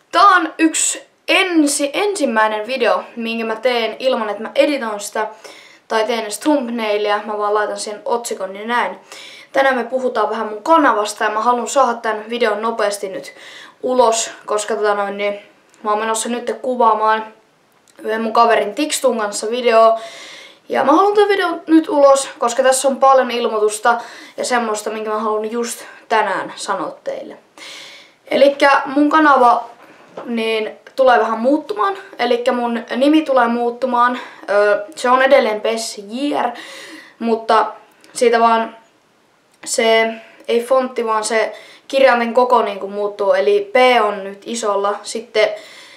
Tää on yksi ensimmäinen video, minkä mä teen ilman, että mä editoin sitä tai teen edes thumbnailia. Mä vaan laitan sen otsikon niin näin. Tänään me puhutaan vähän mun kanavasta ja mä haluan saada tän videon nopeasti nyt ulos, koska mä oon menossa nyt kuvaamaan yhden mun kaverin Tikstun kanssa video. Ja mä haluan tän videon nyt ulos, koska tässä on paljon ilmoitusta ja semmoista, minkä mä haluan just tänään sanoa teille. Elikkä mun kanava tulee vähän muuttumaan, elikkä mun nimi tulee muuttumaan. Se on edelleen PES.jr, mutta siitä vaan se, ei fontti, vaan se kirjainten koko niinku muuttuu, eli P on nyt isolla, sitten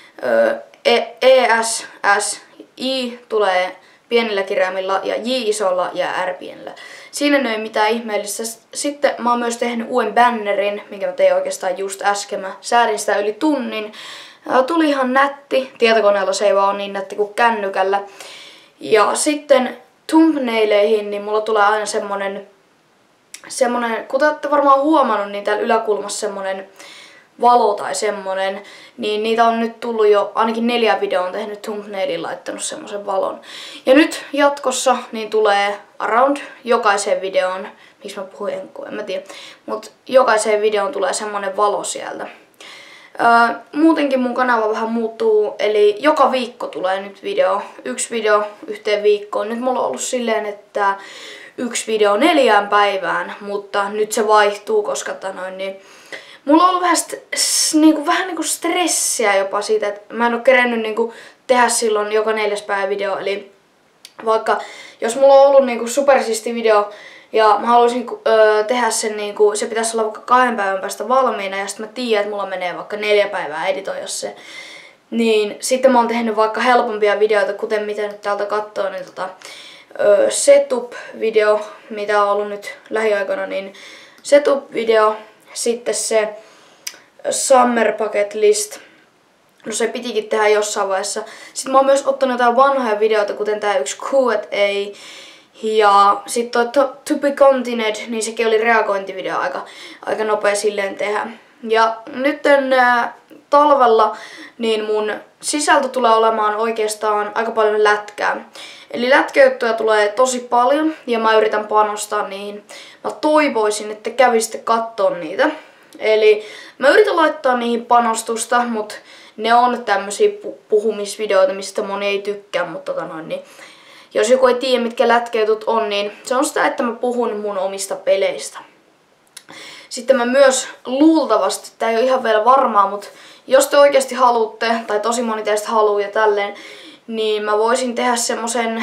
ES, S, I tulee pienillä kirjaimilla ja J isolla ja R pienellä. Siinä ei ole mitään ihmeellistä. Sitten mä oon myös tehnyt uuden bannerin, minkä mä tein oikeastaan just äsken. Mä säädin sitä yli tunnin. Tuli ihan nätti. Tietokoneella se ei vaan ole niin nätti kuin kännykällä. Ja sitten thumbnaileihin, niin mulla tulee aina semmonen, kun te olette varmaan huomannut, niin täällä yläkulmassa semmonen valo tai semmonen, niin niitä on nyt tullut jo, ainakin 4 videoa on tehnyt thumbnailin laittanut semmosen valon. Ja nyt jatkossa niin tulee around jokaiseen videoon, miksi mä puhuin en mä tiedä, mut jokaiseen videoon tulee semmonen valo sieltä. Muutenkin mun kanava vähän muuttuu, eli joka viikko tulee nyt video, 1 video yhteen viikkoon. Nyt mulla on ollut silleen, että 1 video 4 päivään, mutta nyt se vaihtuu, koska mulla on ollut vähän niinku stressiä jopa siitä, että mä en oo kerennyt niinku tehdä silloin joka 4. päivä video. Eli vaikka jos mulla on ollut niinku supersiisti video ja mä haluaisin tehdä sen, niinku, se pitäisi olla vaikka 2 päivän päästä valmiina ja sitten mä tiedän, että mulla menee vaikka 4 päivää editoida se. Niin sitten mä oon tehnyt vaikka helpompia videoita, kuten mitä nyt täältä katsoo, niin setup-video, mitä on ollut nyt lähiaikoina, niin setup-video. Sitten se Summer Bucket List. No se pitikin tehdä jossain vaiheessa. Sitten mä oon myös ottanut jotain vanhoja videoita, kuten tää yksi Q&A. Ja sitten toi To Be Continued, niin sekin oli reagointivideo aika nopea silleen tehdä. Ja nyt talvella niin mun sisältö tulee olemaan oikeastaan aika paljon lätkää. Eli lätkäjuttuja tulee tosi paljon ja mä yritän panostaa niihin. Mä toivoisin, että kävisitte kattoon niitä. Eli mä yritän laittaa niihin panostusta, mutta ne on tämmösiä puhumisvideoita, mistä moni ei tykkää, mutta niin jos joku ei tiedä, mitkä lätkäjutut on, niin se on sitä, että mä puhun mun omista peleistä. Sitten mä myös luultavasti, tää ei ole ihan vielä varmaa, mutta jos te oikeasti haluatte, tai tosi moni teistä haluaa ja tälleen, niin mä voisin tehdä semmosen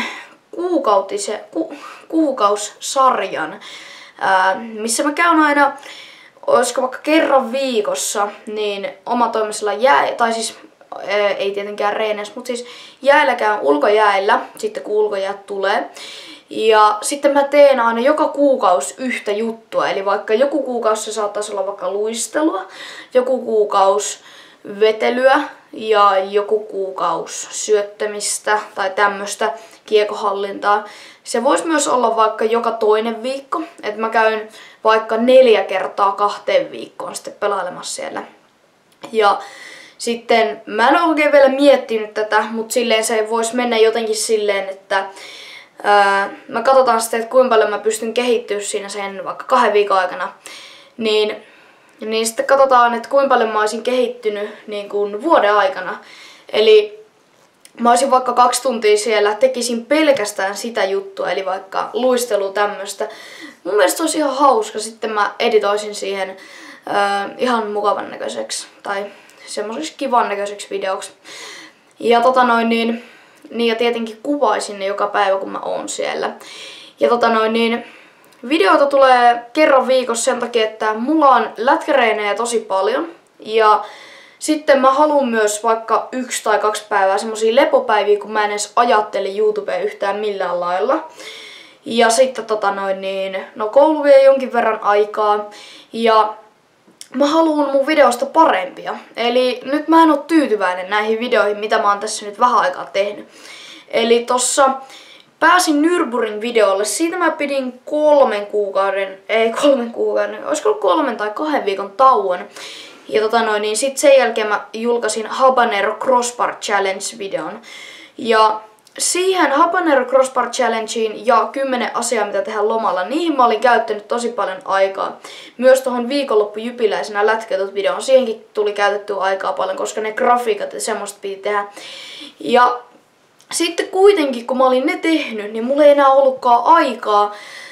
kuukausisarjan, missä mä käyn aina, olisiko vaikka kerran viikossa, niin omatoimisella tai siis ei tietenkään reeneissä, mutta siis jäällä käyn ulkojäällä, sitten kun ulkojäät tulee. Ja sitten mä teen aina joka kuukausi yhtä juttua, eli vaikka joku kuukausi se saattaisi olla vaikka luistelua, joku kuukausi vetelyä ja joku kuukausi syöttämistä tai tämmöstä kiekohallintaa. Se voisi myös olla vaikka joka toinen viikko, että mä käyn vaikka 4 kertaa 2 viikkoon sitten pelailemassa siellä. Ja sitten mä en ole oikein vielä miettinyt tätä, mutta silleen se voisi mennä jotenkin silleen, että mä katsotaan sitten, että kuinka paljon mä pystyn kehittyä siinä sen vaikka 2 viikon aikana. Niin sitten katsotaan, että kuinka paljon mä olisin kehittynyt niin kuin vuoden aikana. Eli mä olisin vaikka 2 tuntia siellä, tekisin pelkästään sitä juttua, eli vaikka luistelu tämmöstä. Mun mielestä olisi ihan hauska, sitten mä editoisin siihen ihan mukavan näköiseksi tai semmoiseksi kivan näköiseksi videoksi. Ja ja tietenkin kuvaisin ne joka päivä, kun mä oon siellä. Ja videoita tulee kerran viikossa sen takia, että mulla on lätkäreinejä tosi paljon. Ja sitten mä haluan myös vaikka 1 tai 2 päivää semmosia lepopäiviä, kun mä en edes ajattele YouTubea yhtään millään lailla. Ja sitten koulu vie jonkin verran aikaa. Ja mä haluan mun videosta parempia. Eli nyt mä en oo tyytyväinen näihin videoihin, mitä mä oon tässä nyt vähän aikaa tehnyt. Eli tossa pääsin Nürburgring videolle. Siitä mä pidin 3 kuukauden, olisiko ollut 3 tai 2 viikon tauon. Ja niin sit sen jälkeen mä julkaisin Habanero Crossbar Challenge-videon. Ja siihen Habanero Crossbar Challengeen ja 10 asiaa, mitä tehdään lomalla, niihin mä olin käyttänyt tosi paljon aikaa. Myös tuohon viikonloppujypiläisenä lätkätut videoon, siihenkin tuli käytettyä aikaa paljon, koska ne grafiikat ja semmoista piti tehdä. Ja sitten kuitenkin, kun mä olin ne tehnyt, niin mulla ei enää ollutkaan aikaa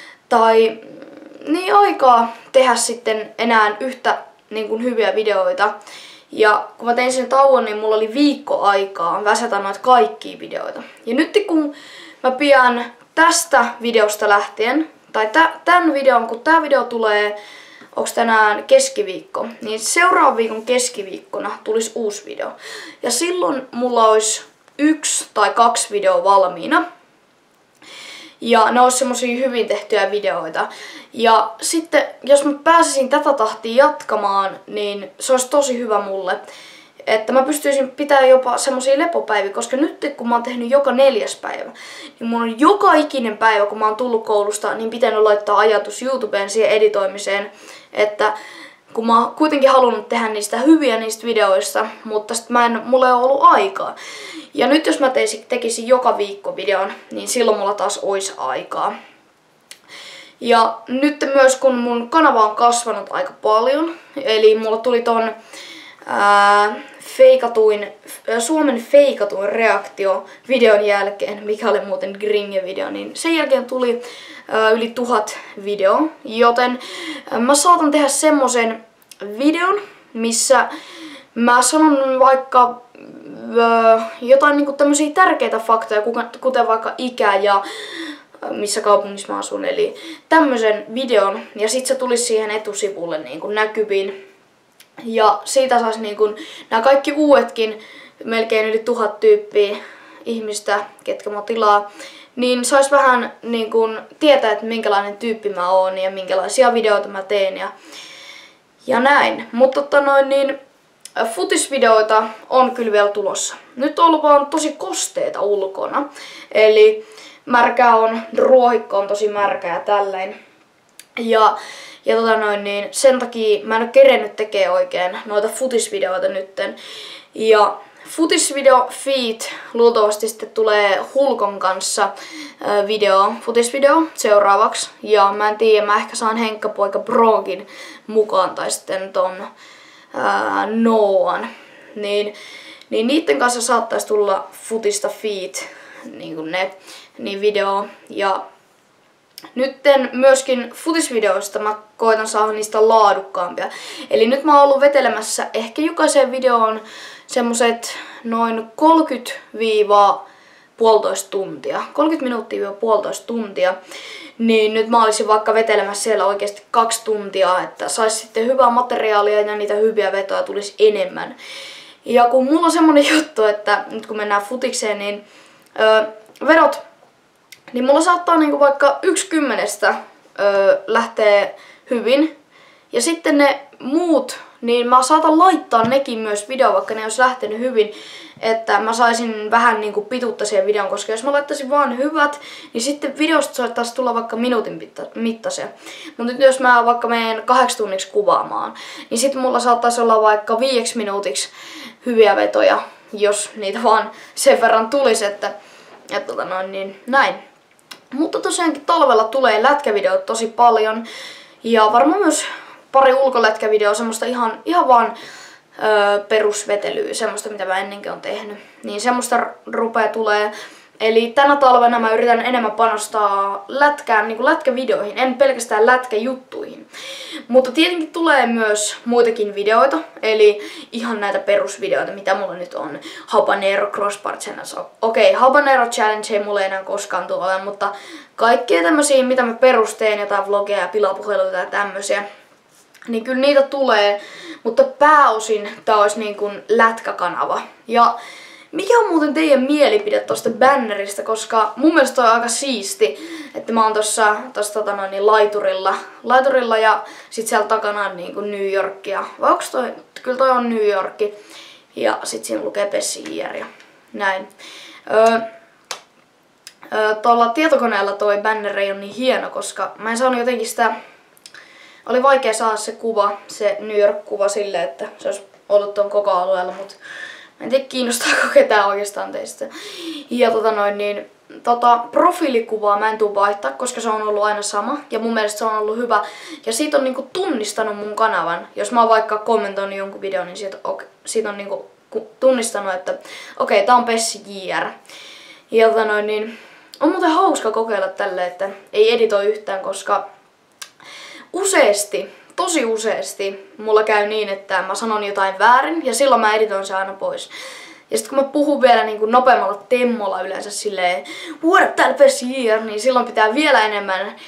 aikaa tehdä sitten enää yhtä niin kuin hyviä videoita. Ja kun mä tein sen tauon, niin mulla oli viikko aikaa väsätä noita kaikkia videoita. Ja nyt kun mä pian tästä videosta lähtien, tai tän videon, kun tää video tulee, onks tänään keskiviikko, niin seuraavan viikon keskiviikkona tulisi uusi video. Ja silloin mulla olisi 1 tai 2 videoa valmiina. Ja ne olisi semmosia hyvin tehtyjä videoita. Ja sitten, jos mä pääsisin tätä tahtia jatkamaan, niin se olisi tosi hyvä mulle. Että mä pystyisin pitämään jopa semmosia lepopäiviä, koska nyt kun mä oon tehnyt joka 4. päivä, niin mun on joka ikinen päivä, kun mä oon tullut koulusta, niin pitänyt laittaa ajatus YouTubeen siihen editoimiseen. Että kun mä oon kuitenkin halunnut tehdä niistä hyviä niistä videoista, mutta sit mulla ei ole ollut aikaa. Ja nyt jos mä tekisin joka viikko videon, niin silloin mulla taas olisi aikaa. Ja nyt myös kun mun kanava on kasvanut aika paljon, eli mulla tuli ton Suomen feikatuin reaktio videon jälkeen, mikä oli muuten Gringe-video, niin sen jälkeen tuli yli 1000 videoa, joten mä saatan tehdä semmosen videon, missä mä sanon vaikka jotain niinku tämmösiä tärkeitä faktoja, kuten vaikka ikä ja missä kaupungissa mä asun, eli tämmösen videon, ja sit se tulisi siihen etusivulle niinku näkyviin. Ja siitä saisi niinku nämä kaikki uudetkin, melkein yli 1000 tyyppiä ihmistä, ketkä mä tilaa, niin sais vähän niinku tietää, että minkälainen tyyppi mä oon ja minkälaisia videoita mä teen ja näin. Mutta futisvideoita on kyllä vielä tulossa. Nyt on ollut vaan tosi kosteita ulkona, eli märkää on, ruohikko on tosi märkä ja tälleen. Ja sen takia mä en ole kerennyt tekemään oikein noita futisvideoita nytten. Ja futisvideo feed luultavasti sitten tulee Hulkon kanssa futisvideo seuraavaksi. Ja mä en tiedä, mä ehkä saan Henkka-poika Brogin mukaan tai sitten ton Noan. Niin niitten kanssa saattaisi tulla futista feed, niin video. Ja nytten myöskin futisvideoista mä koitan saada niistä laadukkaampia. Eli nyt mä oon ollut vetelemässä ehkä jokaiseen videoon semmoset noin 30-1,5 tuntia. 30 minuuttia-1,5 tuntia. Niin nyt mä olisin vaikka vetelemässä siellä oikeasti 2 tuntia, että sais sitten hyvää materiaalia ja niitä hyviä vetoja tulisi enemmän. Ja kun mulla on semmonen juttu, että nyt kun mennään futikseen, niin vedot, niin mulla saattaa niinku vaikka 1/10 lähtee hyvin. Ja sitten ne muut, niin mä saatan laittaa nekin myös videoon, vaikka ne olisi lähtenyt hyvin, että mä saisin vähän niinku pituutta siihen videon, koska jos mä laittaisin vaan hyvät, niin sitten videosta saattaisi tulla vaikka minuutin mittaisia. Mutta nyt jos mä vaikka menen 8 tunniksi kuvaamaan, niin sitten mulla saattaisi olla vaikka 5 minuutiksi hyviä vetoja, jos niitä vaan sen verran tulisi, että niin näin. Mutta tosiaankin talvella tulee lätkävideoita tosi paljon ja varmaan myös pari ulkolätkävideoa, semmoista ihan vaan perusvetelyä, semmoista mitä mä ennenkin on tehnyt. Niin semmoista rupeaa tulee. Eli tänä talvena mä yritän enemmän panostaa lätkään, niin kuin lätkävideoihin, en pelkästään lätkäjuttuihin. Mutta tietenkin tulee myös muitakin videoita, eli ihan näitä perusvideoita, mitä mulla nyt on. Habanero Crossbar Challenge. Okei, Habanero Challenge ei mulle enää koskaan tule, mutta kaikkea tämmösiä, mitä mä perusteen, jotain vlogeja ja pilapuheluita ja tämmösiä. Niin kyllä niitä tulee, mutta pääosin tää olisi niin kuin lätkäkanava. Ja mikä on muuten teidän mielipide tosta bannerista, koska mun mielestä toi on aika siisti, että mä oon tossa laiturilla ja sit siellä takana on niinku New Yorkia. Vai onks toi? Kyllä toi on New Yorki. Ja sit siinä lukee Pessier ja näin. Tuolla tietokoneella toi banner ei ole niin hieno, koska mä en saanut jotenkin sitä oli vaikea saada se kuva, se New York-kuva silleen, että se olisi ollut tuon koko alueella, mutta mä en tiedä kiinnostaako ketään oikeastaan teistä. Ja profiilikuvaa mä en tuu vaihtaa, koska se on ollut aina sama ja mun mielestä se on ollut hyvä. Ja siitä on niinku tunnistanut mun kanavan. Jos mä oon vaikka kommentoinut jonkun videon, niin siitä on niinku tunnistanut, että okei, tää on Pessi JR. Ja on muuten hauska kokeilla tälle, että ei editoi yhtään, koska tosi useasti mulla käy niin, että mä sanon jotain väärin ja silloin mä editoin se aina pois. Ja sitten kun mä puhun vielä niin nopeammalla temmolla yleensä silleen what up täällä Pessi JR, niin silloin pitää vielä enemmän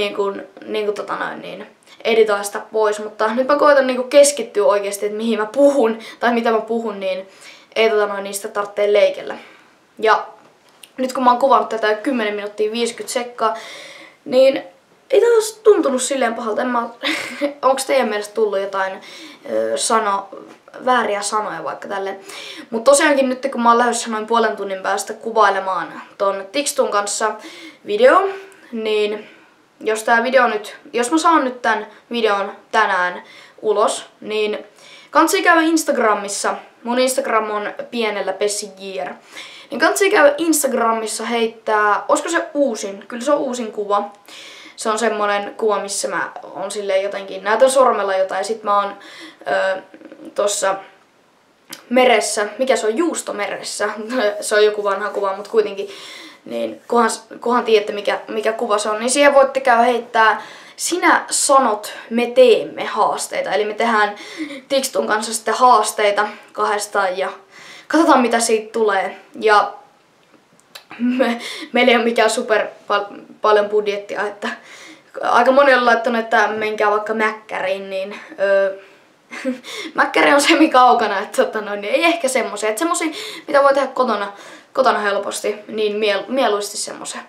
editoida sitä pois. Mutta nyt mä koitan niin keskittyä oikeasti, että mihin mä puhun tai mitä mä puhun, niin ei niistä tarvitse leikellä. Ja nyt kun mä oon kuvannut tätä 10 minuuttia 50 sekkaa, niin ei tää olisi tuntunut silleen pahalta. Onko teidän mielestä tullut jotain vääriä sanoja vaikka tälleen? Mutta tosiaankin nyt kun mä oon lähdössä noin puolen tunnin päästä kuvailemaan ton Tikstun kanssa video, niin jos mä saan nyt tän videon tänään ulos, niin kannattaa käydä Instagramissa. Mun Instagram on pienellä Pessi JR. Niin kannattaa käydä Instagramissa heittää, olisiko se uusin? Kyllä se on uusin kuva. Se on semmonen kuva, missä mä on silleen jotenkin, näytän sormella jotain ja sit mä oon tossa meressä, mikä se on, Juustomeressä. Se on joku vanha kuva, mutta kuitenkin, niin kunhan tiedätte mikä kuva se on, niin siihen voitte käydä heittää sinä sanot, me teemme haasteita. Eli me tehdään Tikstun kanssa sitten haasteita kahdestaan ja katsotaan mitä siitä tulee. Ja meillä ei ole mikään super paljon budjettia, että aika moni on laittanut, että menkää vaikka Mäkkäriin, niin Mäkkäri on semikaukana, että ei ehkä semmosia. Että semmosia, mitä voi tehdä kotona helposti, niin mieluisesti semmosia.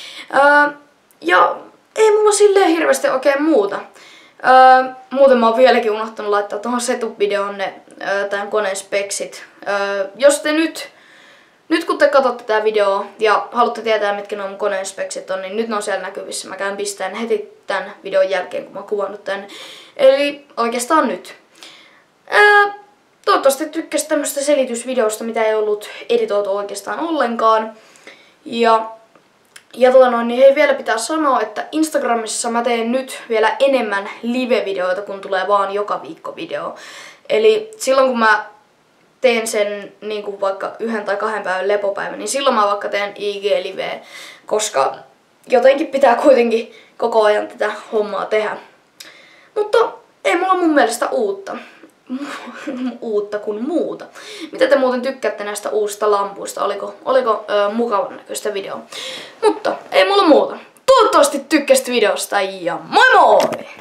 Ja ei mulla silleen hirveästi oikein muuta. Muuten mä oon vieläkin unohtanut laittaa tuohon setup-videoon tämän koneen speksit. Jos te nyt kun te katsotte tää videoa ja haluatte tietää mitkä nuo mun koneen speksit on, niin nyt ne on siellä näkyvissä. Mä käyn pistään heti tän videon jälkeen kun mä oon kuvannut tän. Eli oikeastaan nyt. Toivottavasti tykkäsit tämmöstä selitysvideosta, mitä ei ollut editoitu oikeastaan ollenkaan. Niin hei, vielä pitää sanoa, että Instagramissa mä teen nyt vielä enemmän live-videoita, kun tulee vaan joka viikko video. Eli silloin kun mä teen sen niin kuin vaikka 1 tai 2 päivän lepopäivän, niin silloin mä vaikka teen IG-liveä, koska jotenkin pitää kuitenkin koko ajan tätä hommaa tehdä. Mutta ei mulla mun mielestä uutta kuin muuta. Mitä te muuten tykkäätte näistä uusista lampuista? Oliko mukavan näköistä videoa? Mutta ei mulla muuta. Toivottavasti tykkäsit videosta ja moi moi!